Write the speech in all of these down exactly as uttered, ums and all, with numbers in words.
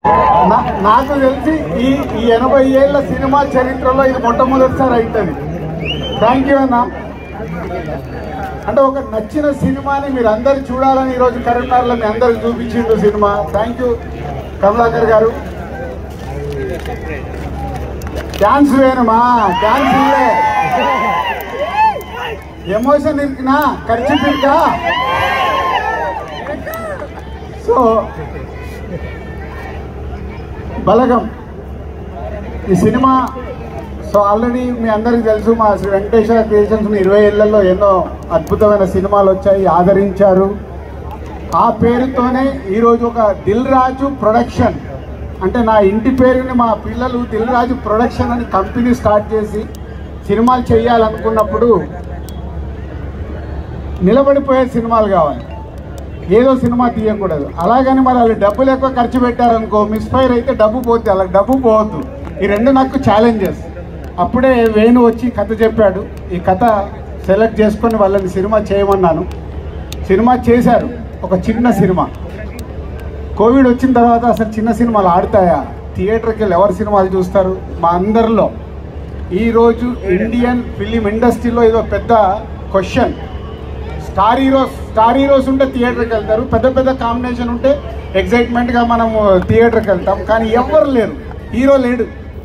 నాకు తెలిసి ఈ ఈ ఎనభై ఏళ్ల సినిమా చరిత్రలో ఇది మొట్టమొదటిసారి అవుతుంది. థ్యాంక్ యూ అన్న. అంటే ఒక నచ్చిన సినిమాని మీరు అందరు చూడాలని ఈరోజు కరీంనగర్లో మీ అందరికి చూపించిండు సినిమా. థ్యాంక్ యూ కమలాకర్ గారు. డాన్స్ వేணுమా? డాన్స్ ఇల్లే ఎమోషన్ ఇరికినా ఖర్చు పిరికా. సో బలగం ఈ సినిమా సో ఆల్రెడీ మీ అందరికీ తెలుసు, మా శ్రీ వెంకటేశ్వర క్రియేషన్స్ ఇరవై ఏళ్లలో ఎన్నో అద్భుతమైన సినిమాలు వచ్చాయి, ఆదరించారు. ఆ పేరుతోనే ఈరోజు ఒక దిల్ రాజు ప్రొడక్షన్, అంటే నా ఇంటి పేరుని మా పిల్లలు దిల్ రాజు ప్రొడక్షన్ అని కంపెనీ స్టార్ట్ చేసి సినిమాలు చేయాలనుకున్నప్పుడు నిలబడిపోయే సినిమాలు కావాలి, ఏదో సినిమా తీయకూడదు. అలాగని మరి వాళ్ళు డబ్బులు ఎక్కువ ఖర్చు పెట్టారనుకో, మిస్ఫైర్ అయితే డబ్బు పోతే అలా డబ్బు పోవద్దు. ఈ రెండు నాకు ఛాలెంజెస్. అప్పుడే వేణు వచ్చి కథ చెప్పాడు. ఈ కథ సెలెక్ట్ చేసుకొని వాళ్ళని సినిమా చేయమన్నాను. సినిమా చేశారు, ఒక చిన్న సినిమా. కోవిడ్ వచ్చిన తర్వాత అసలు చిన్న సినిమాలు ఆడతాయా? థియేటర్కి వెళ్ళి ఎవరు సినిమాలు చూస్తారు? మా అందరిలో ఈరోజు ఇండియన్ ఫిలిం ఇండస్ట్రీలో ఏదో పెద్ద question. Star heroes star heroes ఉంటే థియేటర్కి వెళ్తారు, పెద్ద పెద్ద కాంబినేషన్ ఉంటే ఎగ్జైట్మెంట్గా మనం థియేటర్కి వెళ్తాం. కానీ ఎవరు లేరు, హీరో లేడు,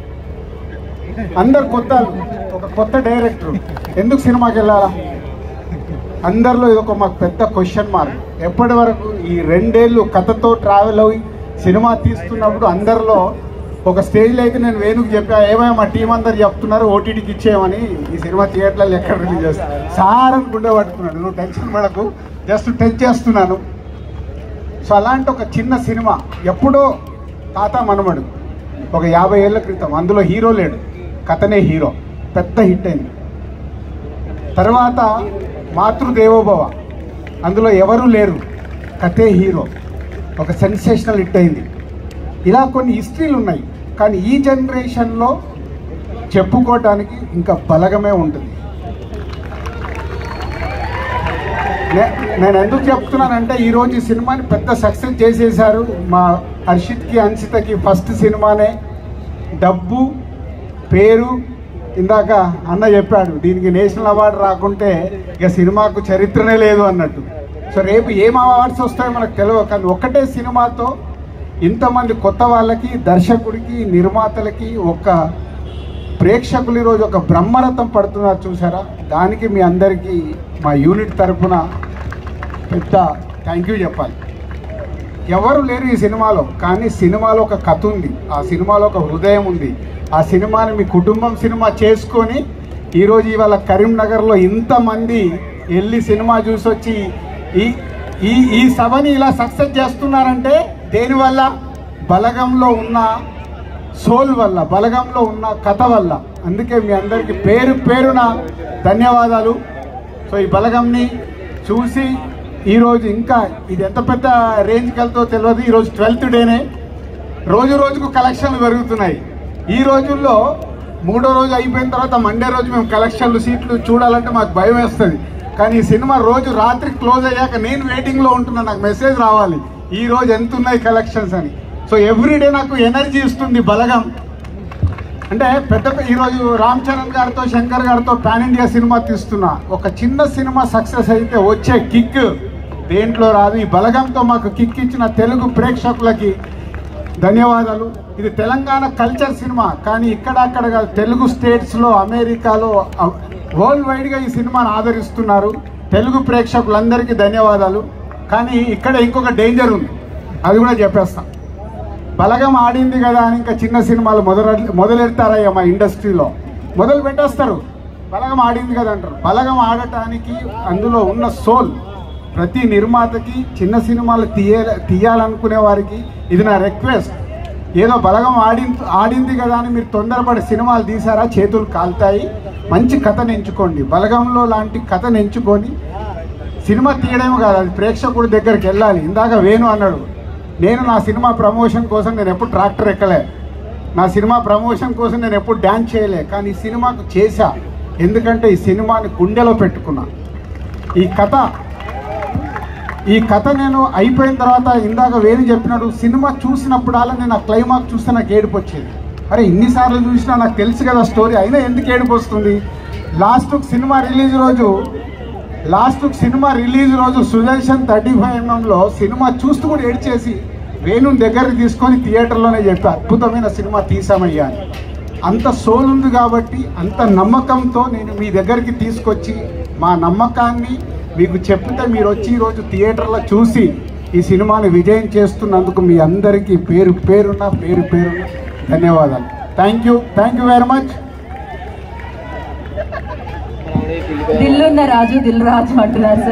అందరు కొత్త, ఒక కొత్త డైరెక్టర్. ఎందుకు సినిమాకి వెళ్ళాలా? అందరిలో ఇది ఒక మాకు పెద్ద క్వశ్చన్ మార్క్. ఎప్పటి వరకు ఈ రెండేళ్ళు కథతో ట్రావెల్ అవి సినిమా తీస్తున్నప్పుడు అందరిలో ఒక స్టేజ్లో అయితే నేను వేణుకు చెప్పా, ఏమైనా మా టీం అందరు చెప్తున్నారు ఓటీటీకి ఇచ్చేయమని, ఈ సినిమా థియేటర్లో ఎక్కడ రిలీజ్ చేస్తాను సార్ అని గుండె పట్టుకున్నాడు. నువ్వు టెన్షన్ పడకు, జస్ట్ టచ్ చేస్తున్నాను. సో అలాంటి ఒక చిన్న సినిమా ఎప్పుడో తాత మనమడు ఒక యాభై ఏళ్ళ క్రితం, అందులో హీరో లేడు, కథనే హీరో, పెద్ద హిట్ అయింది. తర్వాత మాతృదేవోభవ, అందులో ఎవరు లేరు, కథే హీరో, ఒక సెన్సేషనల్ హిట్ అయింది. ఇలా కొన్ని హిస్టరీలు ఉన్నాయి. కానీ ఈ జనరేషన్లో చెప్పుకోవటానికి ఇంకా బలగమే ఉంటుంది. నేను ఎందుకు చెప్తున్నానంటే ఈరోజు ఈ సినిమాని పెద్ద సక్సెస్ చేసేసారు. మా హర్షిత్కి అన్షితకి ఫస్ట్ సినిమానే, డబ్బు పేరు, ఇందాక అన్న చెప్పాడు దీనికి నేషనల్ అవార్డు రాకుంటే ఇక సినిమాకు చరిత్రనే లేదు అన్నట్టు. సో రేపు ఏం అవార్డ్స్ వస్తాయో మనకు తెలియదు. కానీ ఒక్కటే సినిమాతో ఇంతమంది కొత్త వాళ్ళకి, దర్శకుడికి, నిర్మాతలకి, ఒక ప్రేక్షకులు ఈరోజు ఒక బ్రహ్మరథం పడుతున్నారు చూసారా. దానికి మీ అందరికీ మా యూనిట్ తరఫున పెద్ద థ్యాంక్ యూ చెప్పాలి. ఎవరు లేరు ఈ సినిమాలో, కానీ సినిమాలో ఒక కథ ఉంది, ఆ సినిమాలో ఒక హృదయం ఉంది. ఆ సినిమాని మీ కుటుంబం సినిమా చేసుకొని ఈరోజు ఇవాళ కరీంనగర్లో ఇంతమంది వెళ్ళి సినిమా చూసి వచ్చి ఈ ఈ ఈ సభని ఇలా సక్సెస్ చేస్తున్నారంటే దేనివల్ల? బలగంలో ఉన్న సోల్ వల్ల, బలగంలో ఉన్న కథ వల్ల. అందుకే మీ అందరికీ పేరు పేరున ధన్యవాదాలు. సో ఈ బలగంని చూసి ఈరోజు ఇంకా ఇది ఎంత పెద్ద రేంజ్కి వెళ్తో తెలియదు. ఈరోజు ట్వెల్త్ డేనే, రోజు రోజుకు కలెక్షన్లు పెరుగుతున్నాయి. ఈ రోజుల్లో మూడో రోజు అయిపోయిన తర్వాత మండే రోజు మేము కలెక్షన్లు సీట్లు చూడాలంటే మాకు భయం వేస్తుంది. కానీ ఈ సినిమా రోజు రాత్రి క్లోజ్ అయ్యాక నేను వెయిటింగ్లో ఉంటున్నా, నాకు మెసేజ్ రావాలి ఈ రోజు ఎంత ఉన్నాయి కలెక్షన్స్ అని. సో ఎవ్రీడే నాకు ఎనర్జీ ఇస్తుంది బలగం. అంటే పెద్ద ఈరోజు రామ్ చరణ్ గారితో, శంకర్ గారితో పాన్ ఇండియా సినిమా తీస్తున్నా. ఒక చిన్న సినిమా సక్సెస్ అయితే వచ్చే కిక్ దేంట్లో రాదు. ఈ బలగంతో మాకు కిక్ ఇచ్చిన తెలుగు ప్రేక్షకులకి ధన్యవాదాలు. ఇది తెలంగాణ కల్చర్ సినిమా, కానీ ఇక్కడ అక్కడ తెలుగు స్టేట్స్లో, అమెరికాలో, వరల్డ్ వైడ్గా ఈ సినిమాను ఆదరిస్తున్నారు. తెలుగు ప్రేక్షకులందరికీ ధన్యవాదాలు. కానీ ఇక్కడ ఇంకొక డేంజర్ ఉంది, అది కూడా చెప్పేస్తాం. బలగం ఆడింది కదా అని ఇంకా చిన్న సినిమాలు మొదలు మొదలెడతారయ్యా మా ఇండస్ట్రీలో, మొదలు పెట్టేస్తారు. బలగం ఆడింది కదా అంటారు. బలగం ఆడటానికి అందులో ఉన్న సోల్ ప్రతి నిర్మాతకి, చిన్న సినిమాలు తీయ తీయాలనుకునే వారికి ఇది నా రిక్వెస్ట్. ఏదో బలగం ఆడి ఆడింది కదా అని మీరు తొందరపడి సినిమాలు తీసారా, చేతులు కాలుతాయి. మంచి కథను ఎంచుకోండి, బలగంలో లాంటి కథను ఎంచుకొని సినిమా తీయడమే కాదు, అది ప్రేక్షకుడి దగ్గరికి వెళ్ళాలి. ఇందాక వేణు అన్నాడు, నేను నా సినిమా ప్రమోషన్ కోసం నేను ఎప్పుడు ట్రాక్టర్ ఎక్కలే, నా సినిమా ప్రమోషన్ కోసం నేను ఎప్పుడు డ్యాన్స్ చేయలే. కానీ ఈ సినిమాకు చేశా, ఎందుకంటే ఈ సినిమాని గుండెలో పెట్టుకున్నా. ఈ కథ ఈ కథ నేను అయిపోయిన తర్వాత ఇందాక వేణు చెప్పినాడు, సినిమా చూసినప్పుడల్లా నేను ఆ క్లైమాక్స్ చూస్తే నాకు ఏడుపు వచ్చేది. అరే ఇన్నిసార్లు చూసినా నాకు తెలుసు కదా స్టోరీ, అయినా ఎందుకు ఏడుపు వస్తుంది. లాస్ట్ సినిమా రిలీజ్ రోజు లాస్ట్ సినిమా రిలీజ్ రోజు సుదర్శన్ థర్టీ ఫైవ్ ఎంఎంలో సినిమా చూస్తూ కూడా ఏడ్చేసి వేణుని దగ్గరికి తీసుకొని థియేటర్లోనే చెప్పి అద్భుతమైన సినిమా తీసామయ్యా అని. అంత సోల్ ఉంది కాబట్టి, అంత నమ్మకంతో నేను మీ దగ్గరికి తీసుకొచ్చి మా నమ్మకాన్ని మీకు చెప్తే మీరు వచ్చి ఈరోజు థియేటర్లో చూసి ఈ సినిమాని విజయం చేస్తున్నందుకు మీ అందరికీ పేరు పేరున్న పేరు పేరున్న ధన్యవాదాలు. Thank you thank you very much. దిల్లున్న రాజు దిల్ రాజు అంటున్నారు సార్.